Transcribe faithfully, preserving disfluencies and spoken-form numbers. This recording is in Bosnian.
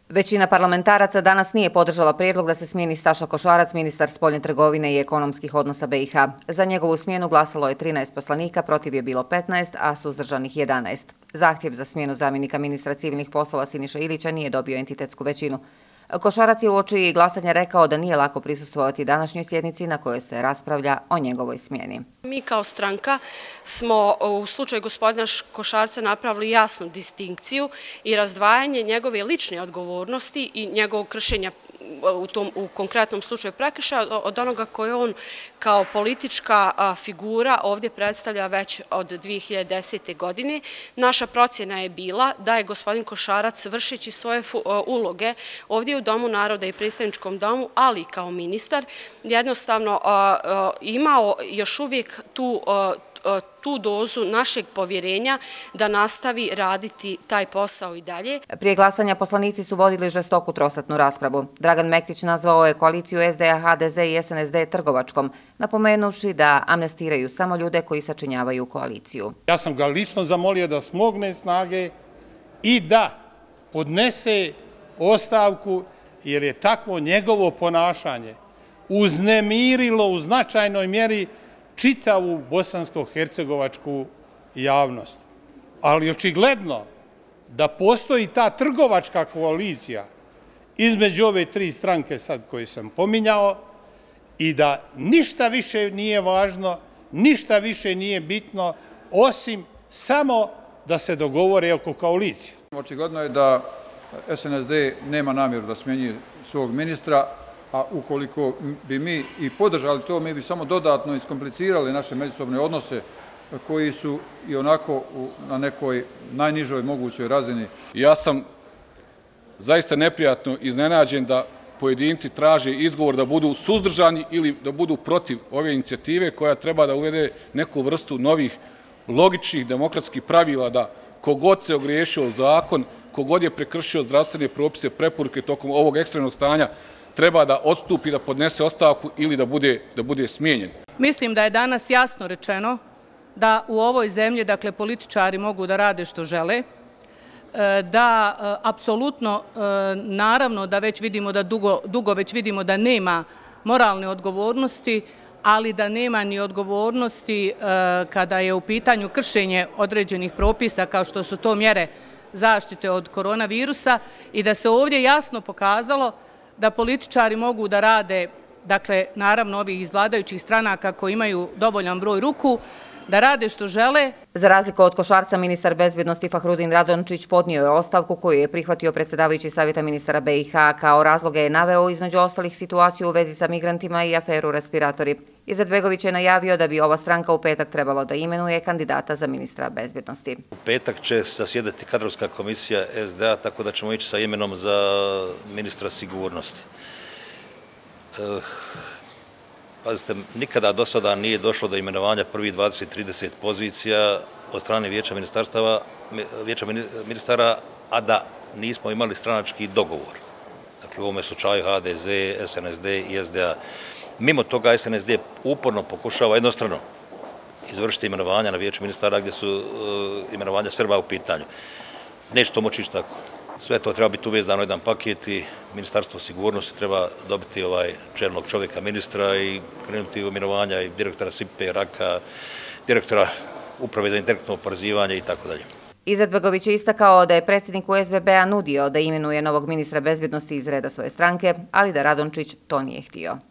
Većina parlamentaraca danas nije podržala prijedlog da se smijeni Staša Košarac, ministar spoljne trgovine i ekonomskih odnosa B i H. Za njegovu smjenu glasalo je trinaest poslanika, protiv je bilo petnaest, a suzdržanih jedanaest. Zahtjev za smjenu zamjenika ministra civilnih poslova Siniše Ilića nije dobio entitetsku većinu. Košarac je uoči glasanja rekao da nije lako prisustvovati današnjoj sjednici na kojoj se raspravlja o njegovoj smjeni. Mi kao stranka smo u slučaju gospodina Košarca napravili jasnu distinkciju i razdvajanje njegove lične odgovornosti i njegovog kršenja u tom u konkretnom slučaju prekršaja od onoga koje on kao politička figura ovdje predstavlja već od dvije hiljade desete. godine. Naša procjena je bila da je gospodin Košarac vršeći svoje uloge ovdje u Domu naroda i predstavničkom domu, ali i kao ministar, jednostavno imao još uvijek tu tu dozu našeg povjerenja da nastavi raditi taj posao i dalje. Prije glasanja poslanici su vodili žestoku trosatnu raspravu. Dragan Mektić nazvao je koaliciju S D A, H D Z i S N S D trgovačkom, napomenuvši da amnestiraju samo ljude koji sačinjavaju koaliciju. Ja sam ga lično zamolio da smogne snage i da podnese ostavku, jer je takvo njegovo ponašanje uznemirilo u značajnoj mjeri čitavu bosansko-hercegovačku javnost. Ali očigledno da postoji ta trgovačka koalicija između ove tri stranke sad koje sam pominjao i da ništa više nije važno, ništa više nije bitno, osim samo da se dogovore oko koalicije. Očigledno je da S N S D nema namjeru da smjenjuje svog ministra, a ukoliko bi mi i podržali to, mi bi samo dodatno iskomplicirali naše međusobne odnose koji su i onako na nekoj najnižoj mogućoj razini. Ja sam zaista neprijatno iznenađen da pojedinci traže izgovor da budu suzdržani ili da budu protiv ove inicijative koja treba da uvede neku vrstu novih logičnih demokratskih pravila da kogod se ogriješio zakon, kogod je prekršio zdravstvene propise, preporuke tokom ovog ekstremnog stanja, treba da odstupi, da podnese ostavku ili da bude, da bude smijenjen. Mislim da je danas jasno rečeno da u ovoj zemlji, dakle, političari mogu da rade što žele, da apsolutno, naravno da već vidimo da dugo, dugo već vidimo da nema moralne odgovornosti, ali da nema ni odgovornosti kada je u pitanju kršenje određenih propisa kao što su to mjere zaštite od koronavirusa i da se ovdje jasno pokazalo da političari mogu da rade, dakle, naravno ovih iz vladajućih stranaka koji imaju dovoljan broj ruku, da rade što žele. Za razliku od Košarca, ministar bezbjednosti Fahrudin Radončić podnio je ostavku koju je prihvatio predsjedavajući savjeta ministara B i H. Kao razloge je naveo između ostalih situaciju u vezi sa migrantima i aferu respiratori. Izetbegović je najavio da bi ova stranka u petak trebalo da imenuje kandidata za ministra bezbjednosti. U petak će zasjedati kadrovska komisija S D A, tako da ćemo ići sa imenom za ministra sigurnosti. Pazite, nikada do sada nije došlo do imenovanja prvih dvadeset trideset pozicija od strane vijeća ministarstava, vijeća ministara, a da nismo imali stranački dogovor. Dakle, u ovome slučaju H D Z, S N S D i S D A. Mimo toga S N S D uporno pokušava jednostrano izvršiti imenovanja na vijeću ministara gdje su imenovanja Srba u pitanju. Neće to moći ići tako. Sve to treba biti uvezano u jedan paket i Ministarstvo sigurnosti treba dobiti ovaj čelnog čovjeka ministra i krenuti u imenovanja i direktora S I P E, Raka, direktora Uprave za indirektno oporezivanje i tako dalje. Izetbegović je istakao da je predsjednik U S B B-a nudio da imenuje novog ministra bezbjednosti iz reda svoje stranke, ali da Radončić to nije htio.